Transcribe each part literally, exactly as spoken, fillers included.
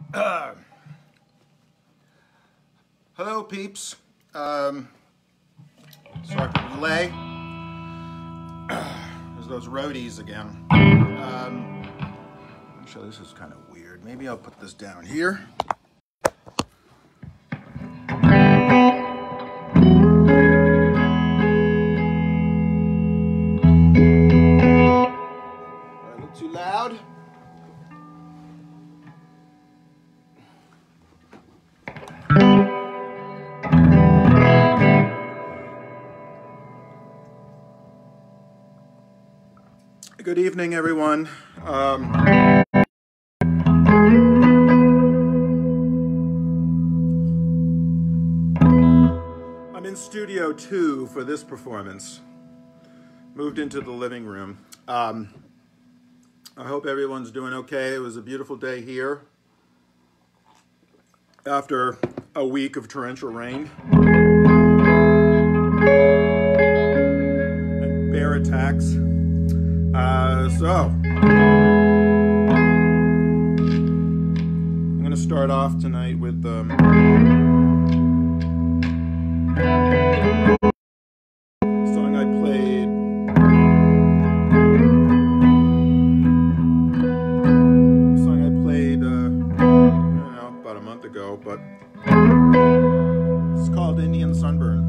Uh, hello, peeps. Um, sorry for the delay. There's those roadies again. Um, actually, this is kind of weird. Maybe I'll put this down here. A little too loud. Good evening, everyone. Um, I'm in studio two for this performance. Moved into the living room. Um, I hope everyone's doing okay. It was a beautiful day here after a week of torrential rain and bear attacks. Uh, so, I'm going to start off tonight with um, a song I played. A song I played, uh, I don't know, about a month ago, but it's called Indian Sunburn.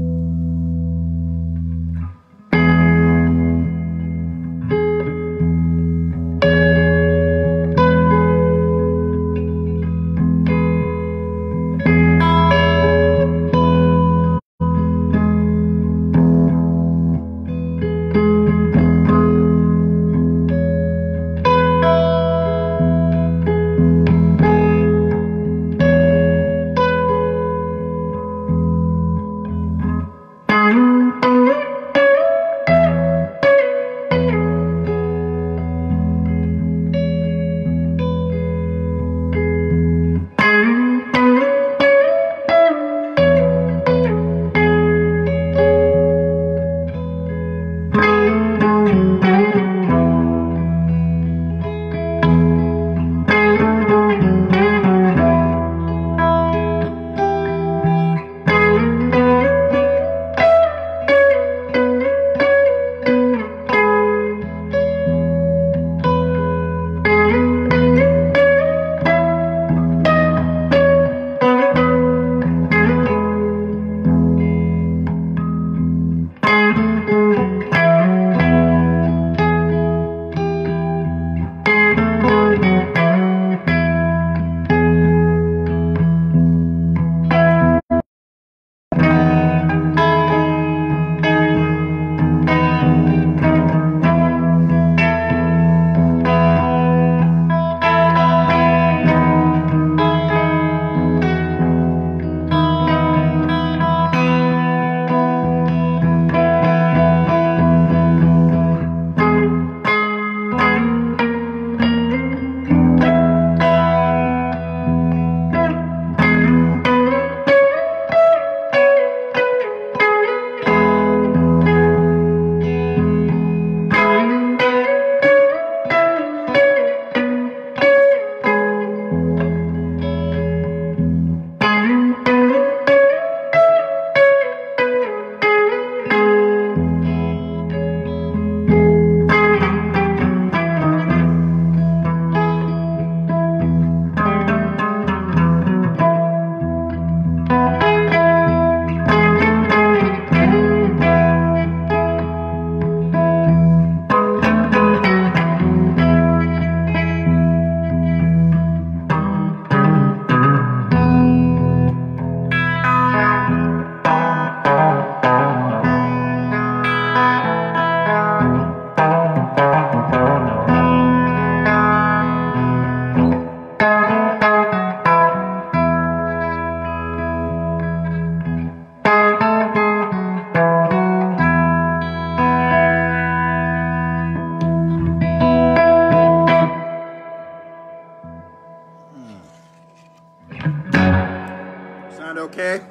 Okay?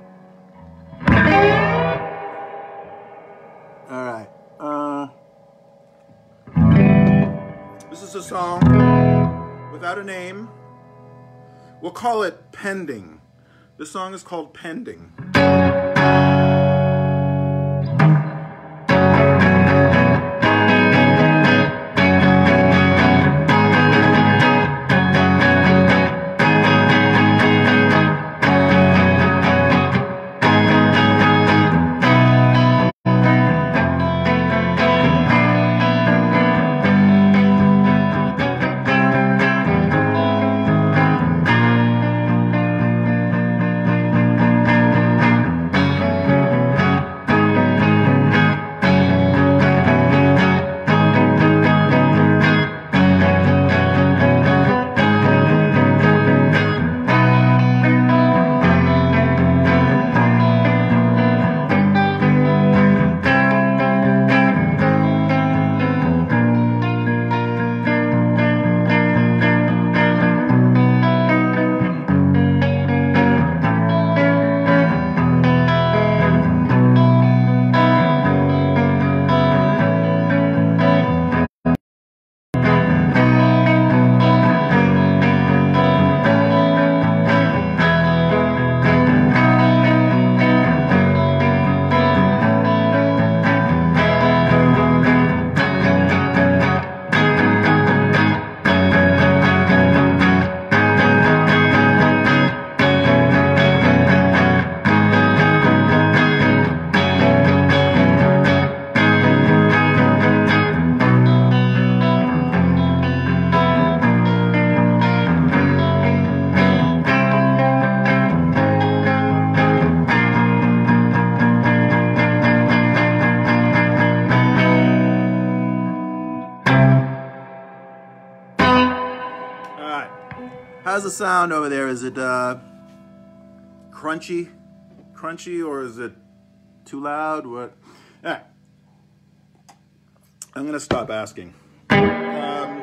Alright. Uh, this is a song without a name. We'll call it Pending. This song is called Pending. How's the sound over there? Is it uh, crunchy, crunchy, or is it too loud? What? All right. I'm gonna stop asking. Um,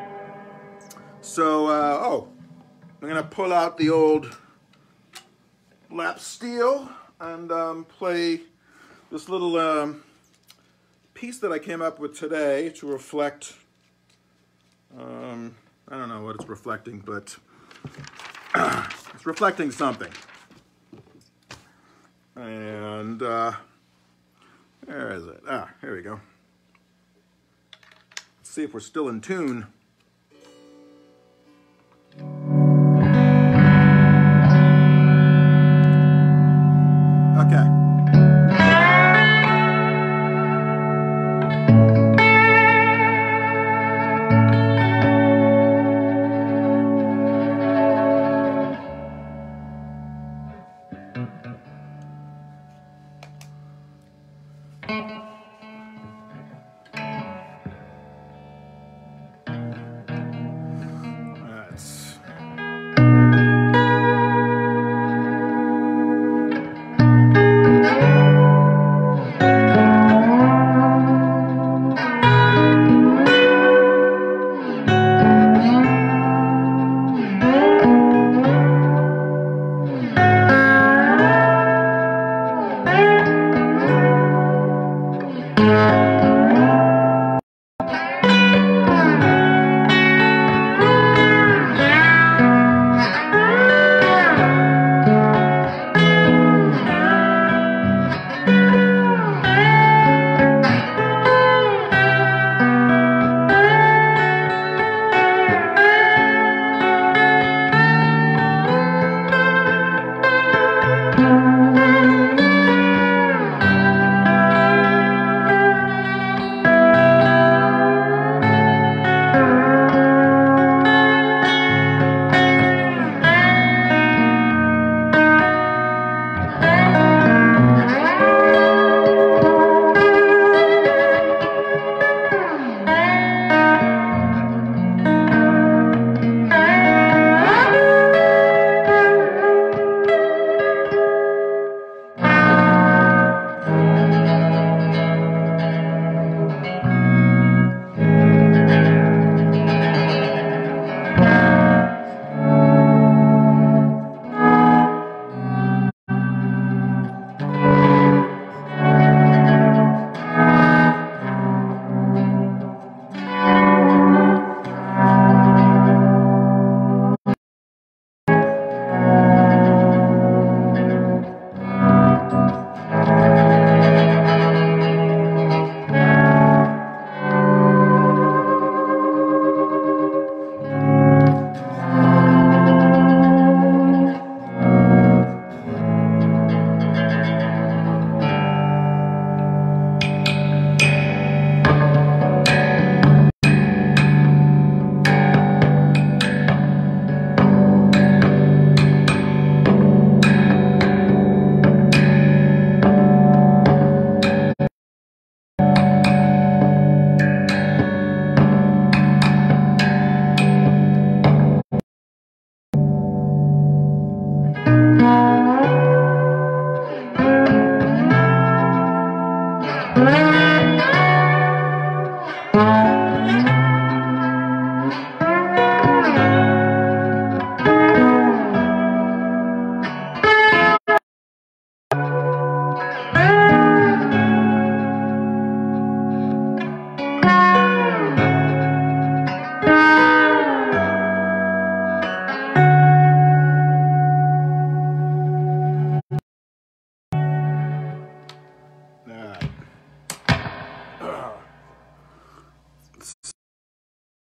so, uh, oh, I'm gonna pull out the old lap steel and um, play this little um, piece that I came up with today to reflect. Um, I don't know what it's reflecting, but it's reflecting something. And uh, where is it? Ah, here we go. Let's see if we're still in tune. Okay.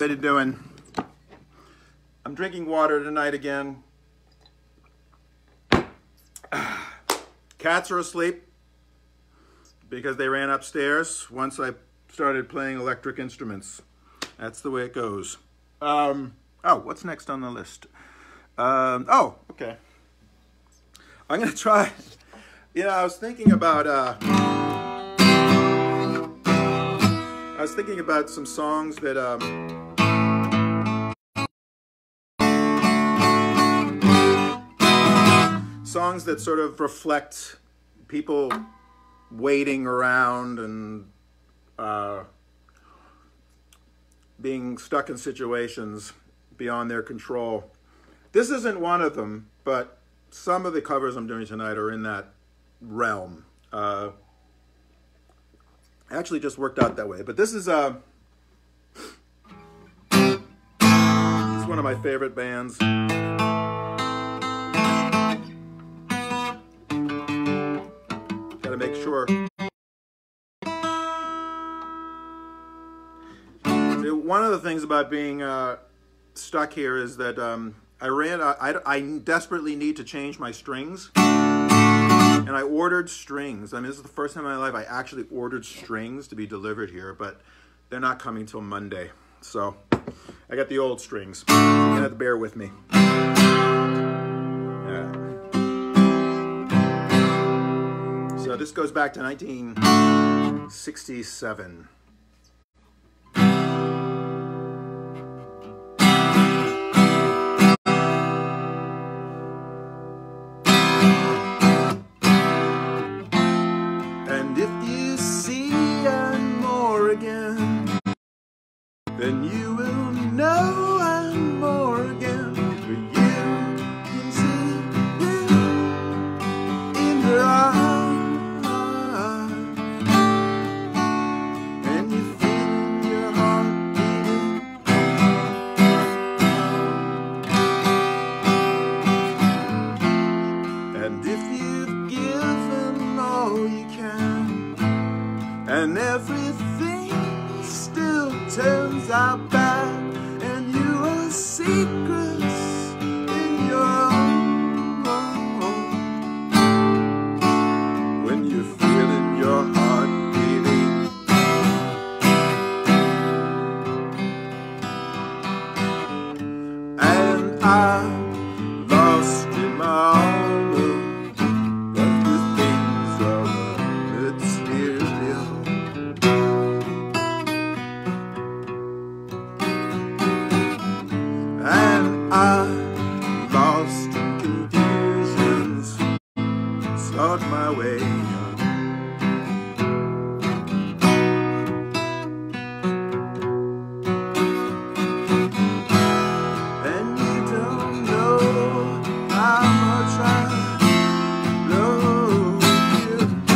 everybody doing? I'm drinking water tonight again. Cats are asleep because they ran upstairs once I started playing electric instruments. That's the way it goes. Um, oh, what's next on the list? Um, oh, okay. I'm going to try, you know, I was thinking about, uh, I was thinking about some songs that, um, songs that sort of reflect people waiting around and uh, being stuck in situations beyond their control. This isn't one of them, but some of the covers I'm doing tonight are in that realm. Uh, actually just worked out that way. But this is uh, this is one of my favorite bands. Gotta make sure. One of the things about being uh, stuck here is that um, I ran. I, I desperately need to change my strings, and I ordered strings. I mean, this is the first time in my life I actually ordered strings to be delivered here, but they're not coming till Monday. So I got the old strings. You're gonna have to bear with me. Yeah. So this goes back to nineteen sixty-seven. Then you will know and more again, for you can see it in their eyes, and you feel your heart beating. And if you've given all you can, and everything still turns out bad, and you are secrets in your own, when you're feeling your heart beating, and I'm lost in my own, but the things are material. I'm lost in confusions, start my way up. And you don't know how much I love you.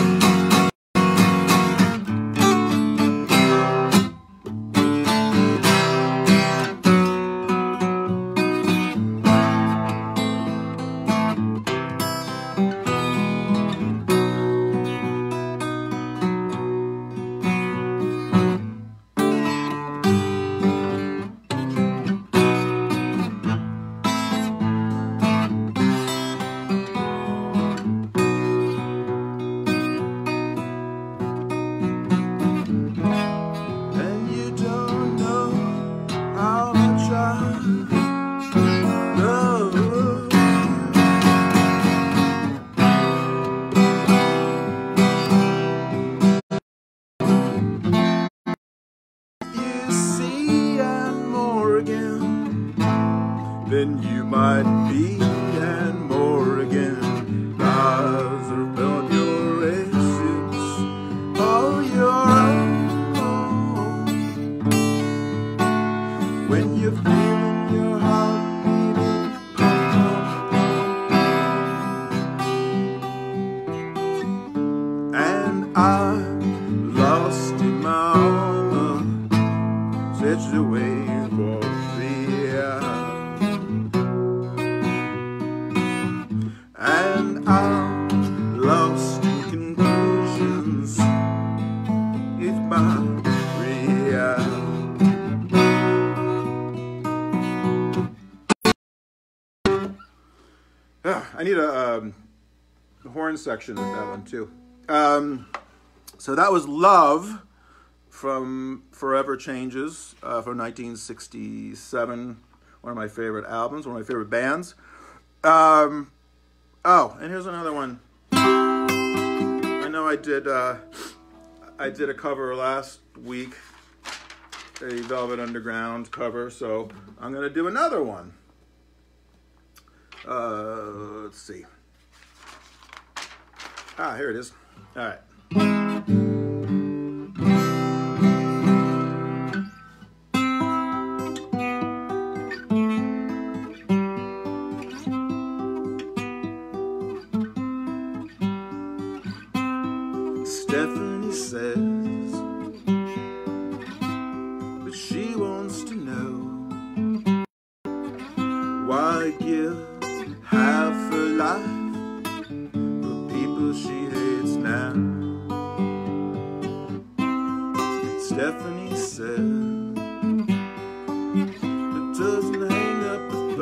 Then you might be and more again. Eyes are on your essence, all your own. When you're feeling your heart beating, and I'm lost in my own situation for fear. And Uh, I need a um, horn section with that one too. Um, so that was Love from Forever Changes uh, from nineteen sixty-seven. One of my favorite albums, one of my favorite bands. Um, oh, and here's another one. I know I did. Uh, I did a cover last week, a Velvet Underground cover. So I'm gonna do another one. Uh, let's see. Ah, here it is. All right. Stephanie says that she wants to know why give half her life for people she hates now. Stephanie says that doesn't hang up the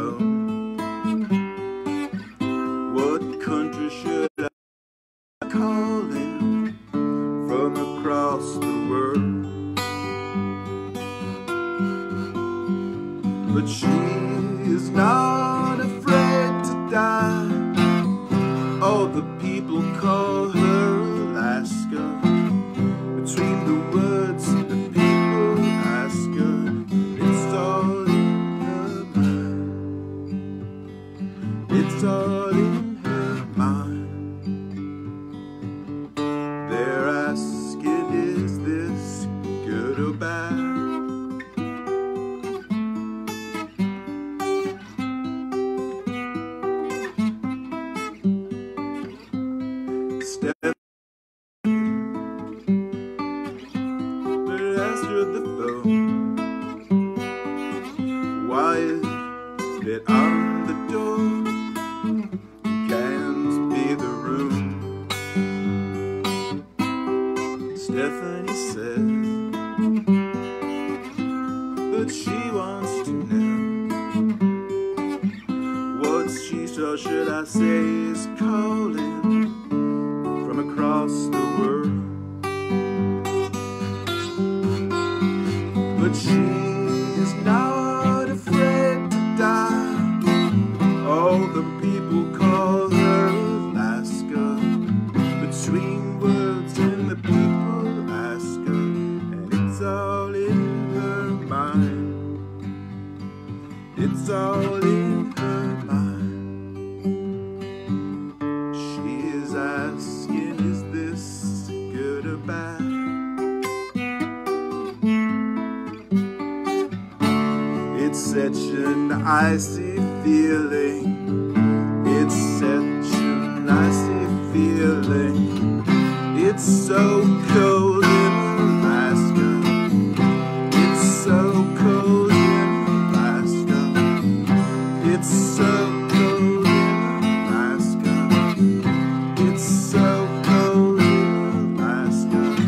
phone. What country should I call in from across the world? But she is not afraid to die. All the people call her Alaska. Between the words the people ask her, it's all in her mind. It's all in her mind. They're asking, is this good or bad? Step but answer the phone. Why is it on the door? You can't be the room. Stephanie says, but she wants to know what she or should I say is calling from across the world. But she is not afraid to die. All the people call her Alaska. Between words and the people ask her, and it's all in her mind. It's all in her mind. She is asking, is this good or bad? It's such an icy feeling. It's such an icy feeling. It's so cold in Alaska. It's so cold in Alaska. It's so cold in Alaska. It's so cold in Alaska.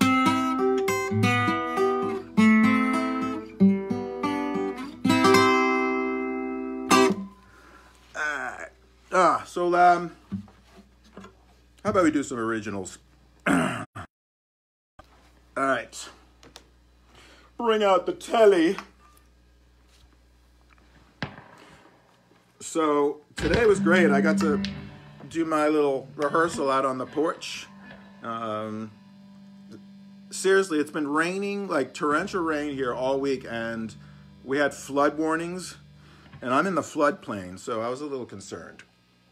Alright. Ah, so um how about we do some originals? Alright. Bring out the telly. So today was great. I got to do my little rehearsal out on the porch. Um, seriously, it's been raining, like torrential rain here all week, and we had flood warnings, and I'm in the floodplain, so I was a little concerned.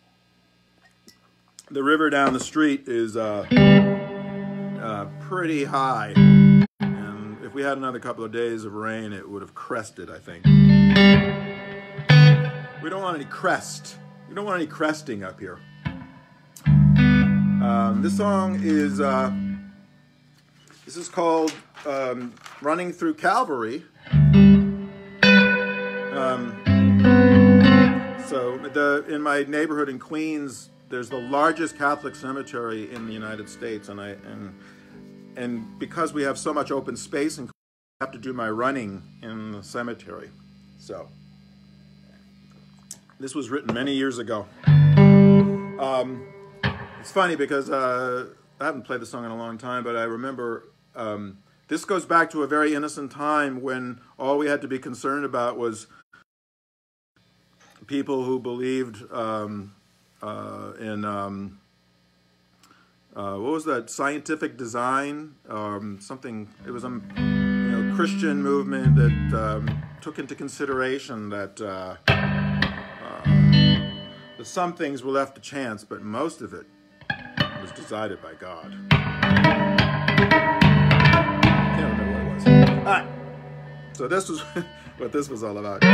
The river down the street is uh, uh, pretty high, and if we had another couple of days of rain, it would have crested, I think. We don't want any crest. We don't want any cresting up here. Um, this song is, uh, this is called um, Running Through Calvary. Um, so the, in my neighborhood in Queens, there's the largest Catholic cemetery in the United States, and I and and because we have so much open space, and I have to do my running in the cemetery. So this was written many years ago. Um, it's funny because uh, I haven't played the song in a long time, but I remember um, this goes back to a very innocent time when all we had to be concerned about was people who believed um, uh, in, um, uh, what was that, scientific design, um, something, it was a you know, Christian movement that um, took into consideration that, uh, uh, that some things were left to chance, but most of it was decided by God. Can't remember what it was. All right, so this was what this was all about.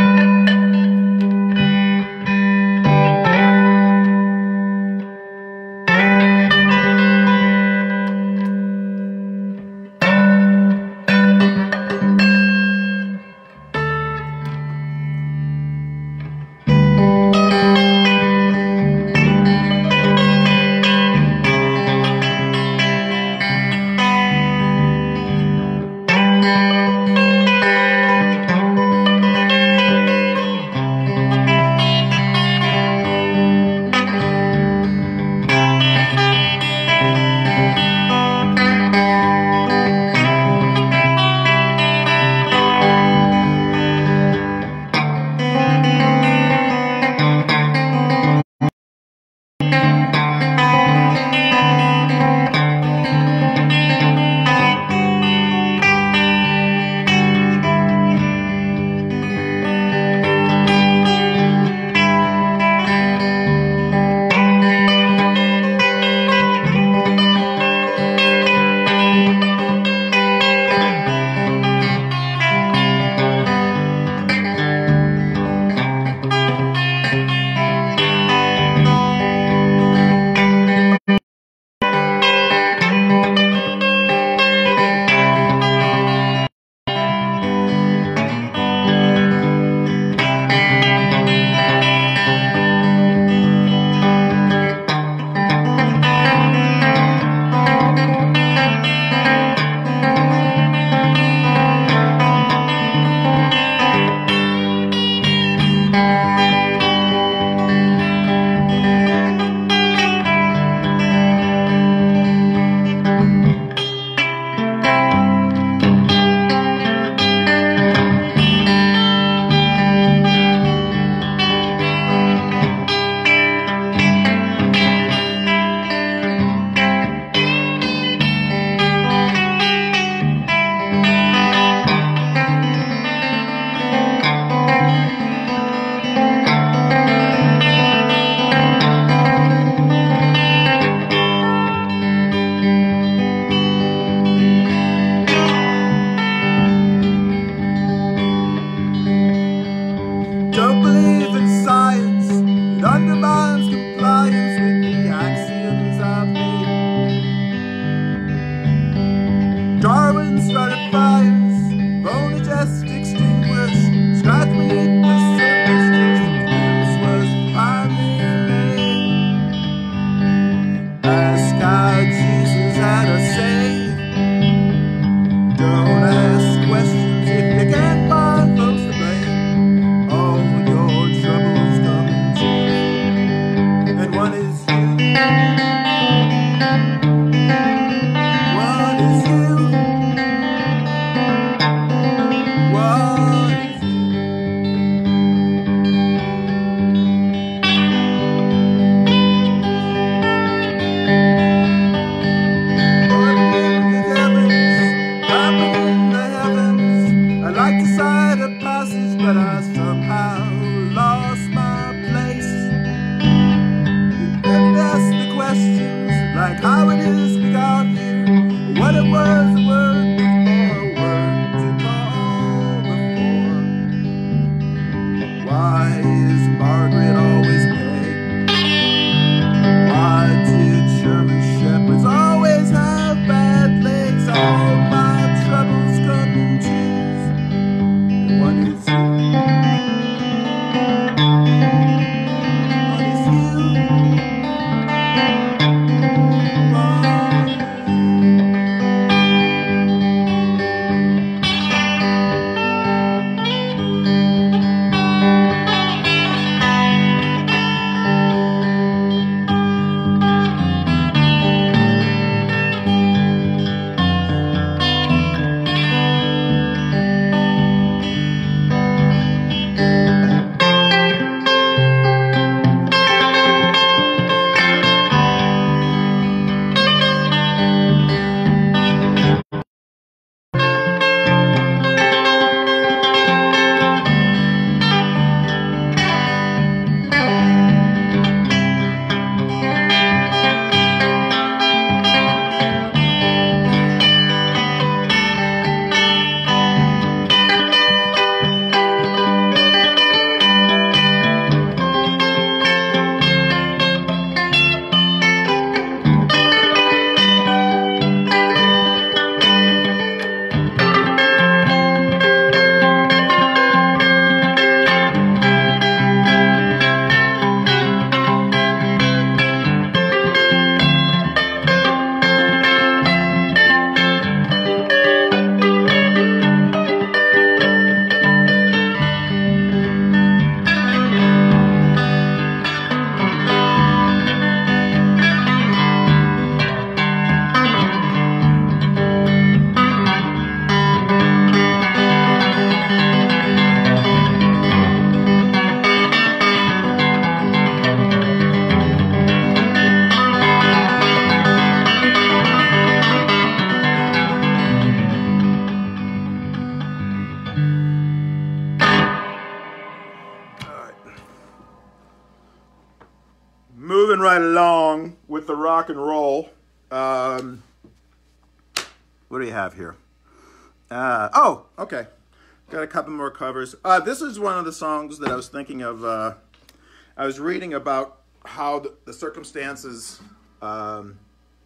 moving right along with the rock and roll. Um, what do you have here? Uh, oh, okay. Got a couple more covers. Uh, this is one of the songs that I was thinking of. Uh, I was reading about how the, the circumstances um,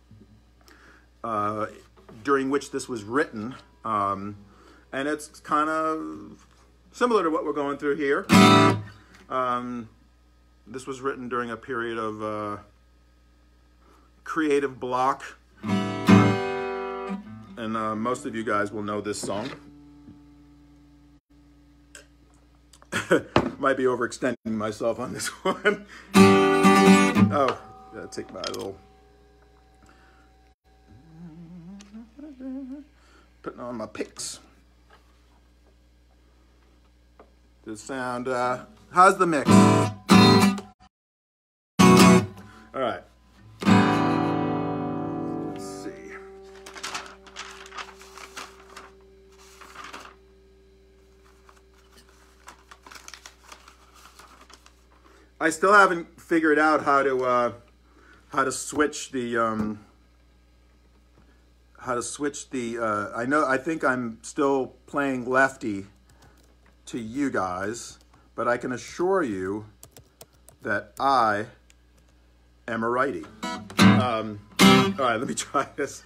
uh, during which this was written. Um, and it's kind of similar to what we're going through here. Um, this was written during a period of uh, creative block. And uh, most of you guys will know this song. Might be overextending myself on this one. Oh, gotta take my little... Putting on my picks. Does sound, uh, how's the mix? All right. Let's see. I still haven't figured out how to, uh, how to switch the, um, how to switch the, uh, I know, I think I'm still playing lefty to you guys, but I can assure you that I am a righty. Um, all right, let me try this.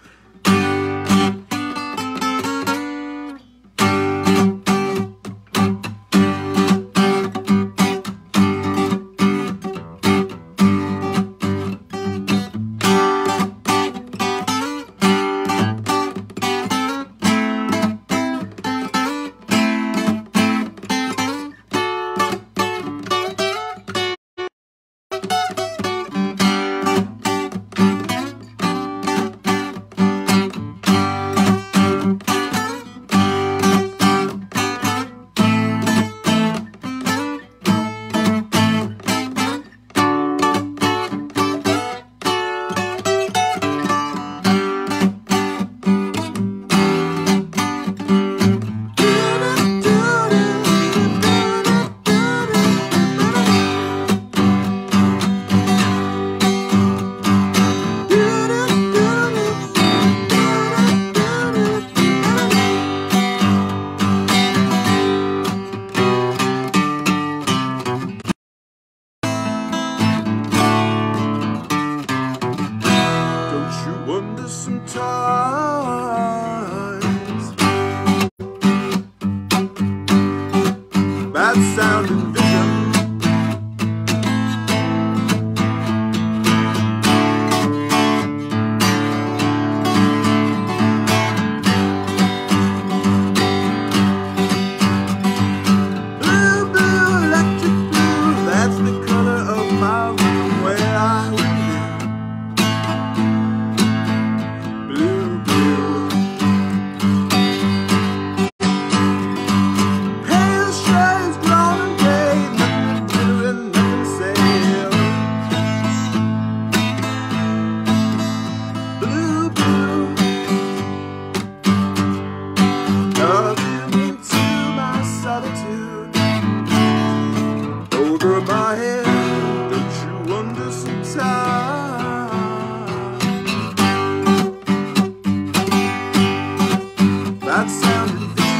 Sound and vision. Blue, blue, electric blue, that's the color of my room where I live. Blue, blue. Pale shades grown and gray, nothing glitter and nothing sail. Blue, blue. Love you into my solitude. Over my head, don't you wonder sometimes? That sound and vision.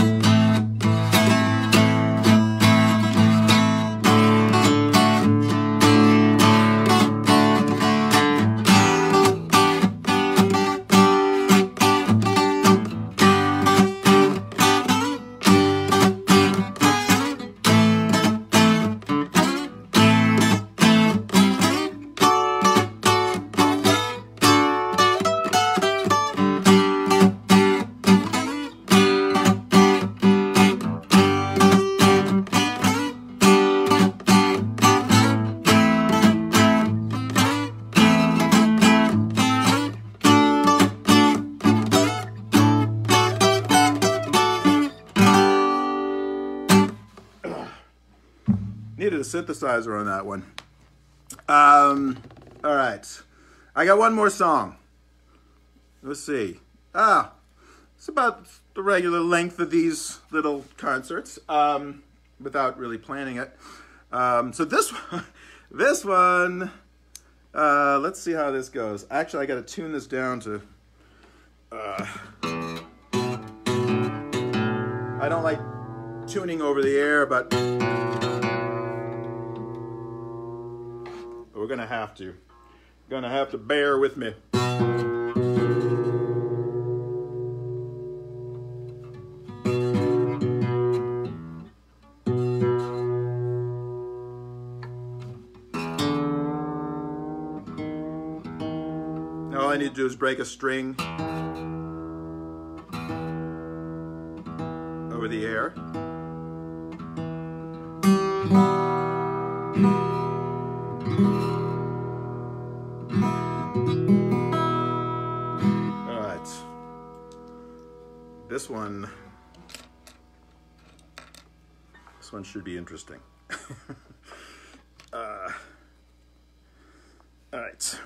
Needed a synthesizer on that one. Um, all right. I got one more song. Let's see. Ah, it's about the regular length of these little concerts, um, without really planning it. Um, so this one, this one Uh, let's see how this goes. Actually, I got to tune this down to... Uh, I don't like tuning over the air, but we're going to have to. Going to have to bear with me. All I need to do is break a string over the air. All right. This one, this one should be interesting. uh, all right.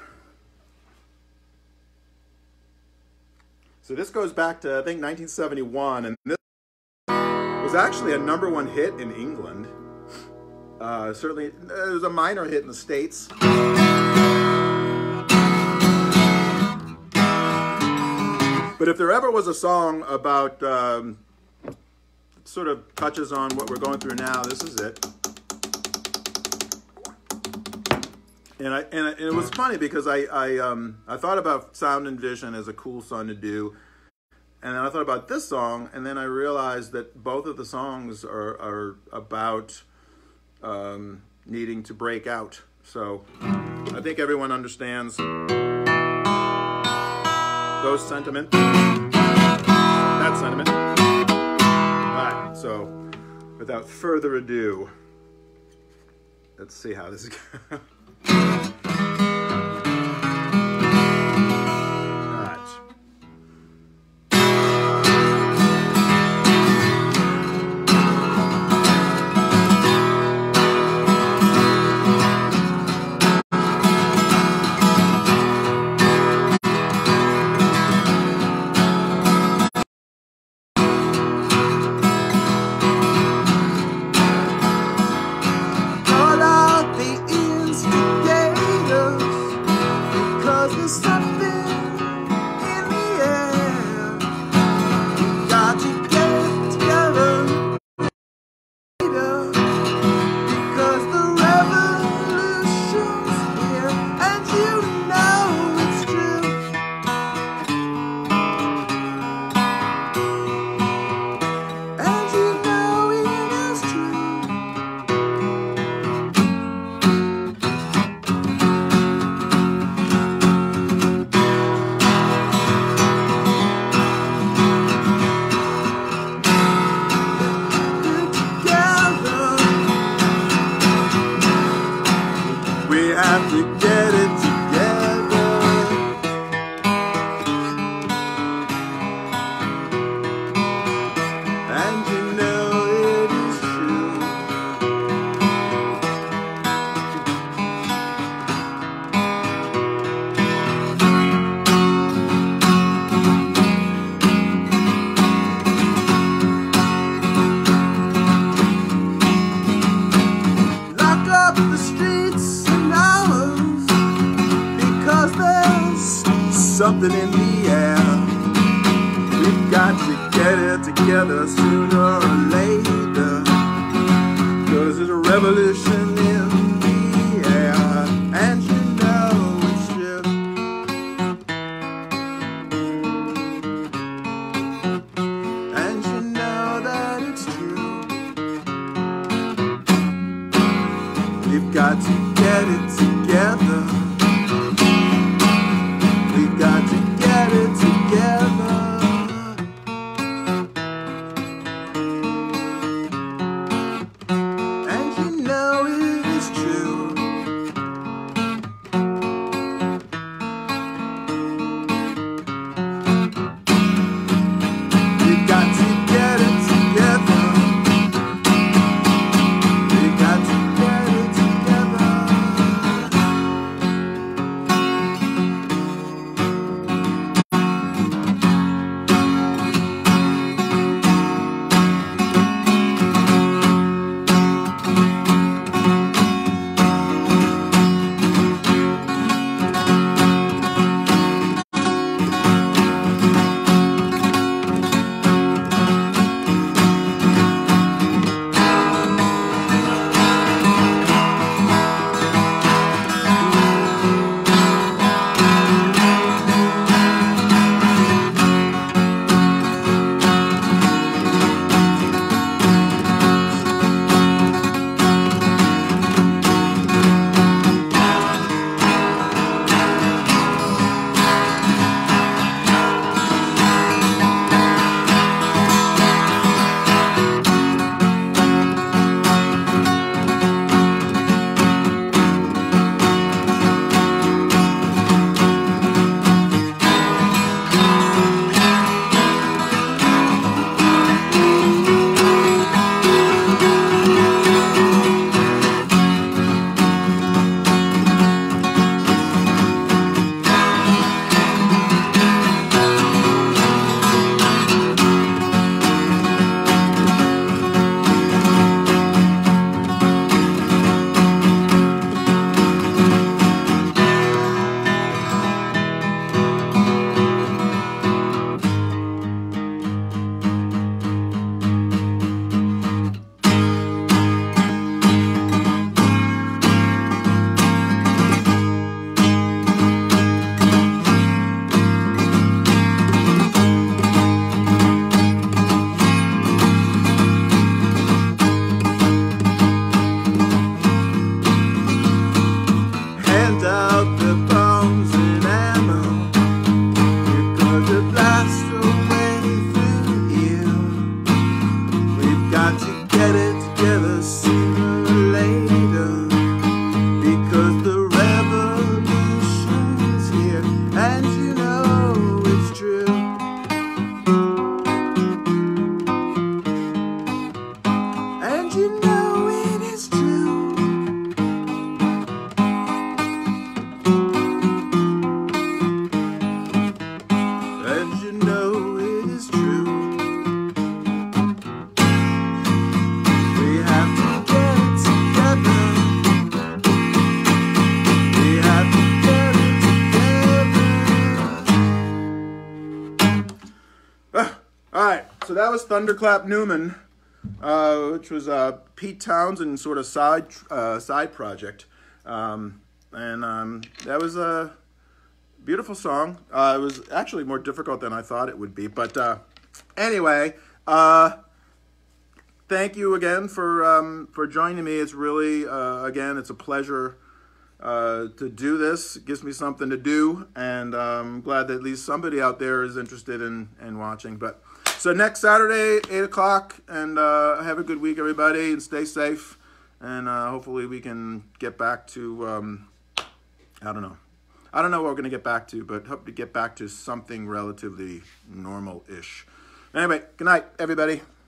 So this goes back to, I think, nineteen seventy-one, and this was actually a number one hit in England. Uh, certainly, it was a minor hit in the States. But if there ever was a song about, um, sort of touches on what we're going through now, this is it. And I and it was funny because I I um I thought about Sound and Vision as a cool song to do, and then I thought about this song, and then I realized that both of the songs are are about um, needing to break out. So I think everyone understands those sentiment, that sentiment. All right. So without further ado, let's see how this goes. Something in the air. We've got to get it together sooner or later, 'cause there's a revolution in the air, and you know it's true. And you know that it's true. We've got to get it together. We've got to get it together. And you know it is true. We've got to get it together. We've got to get it together. so that was Thunderclap Newman, uh, which was uh, Pete Townsend's sort of side uh, side project, um, and um, that was a beautiful song. Uh, it was actually more difficult than I thought it would be, but uh, anyway, uh, thank you again for um, for joining me. It's really uh, again, it's a pleasure uh, to do this. It gives me something to do, and I'm glad that at least somebody out there is interested in in watching. But so next Saturday, eight o'clock, and uh, have a good week, everybody, and stay safe. And uh, hopefully we can get back to, um, I don't know. I don't know what we're going to get back to, but hope to get back to something relatively normal-ish. Anyway, good night, everybody.